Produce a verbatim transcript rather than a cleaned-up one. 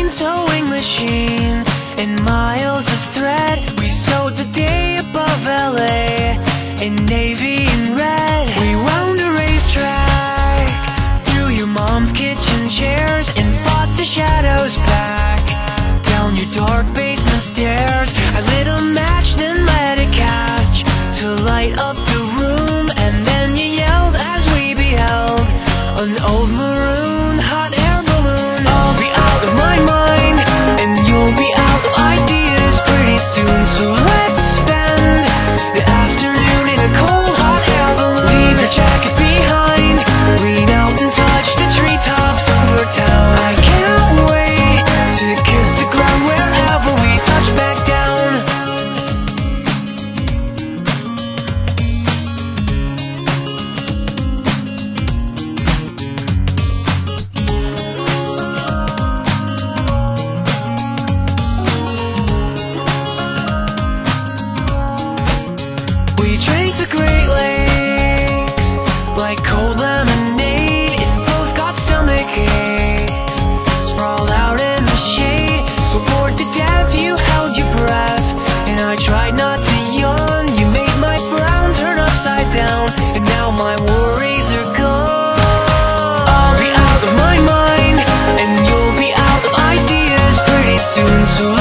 one sewing machine and miles of thread. We sewed the day above L A in navy and red. We wound a racetrack through your mom's kitchen chairs and fought the shadows back down your dark basement stairs. I lit a match, then let it catch to light up the room, and then you yelled as we beheld an old maroon hot air balloon. I'll be out of my mind and you'll be out of ideas pretty soon, so let's spend the afternoon in a cold hot air balloon. Leave your jacket behind, lean out and touch the treetops over town. I can't wait to kiss the ground wherever we touch back down. We drank the Great Lakes like cold lemonade, and both got stomach aches. Sprawled out in the shade, so bored to death you held your breath, and I tried not to yawn. You made my frown turn upside down, and now my worries are gone. I'll be out of my mind and you'll be out of ideas pretty soon, so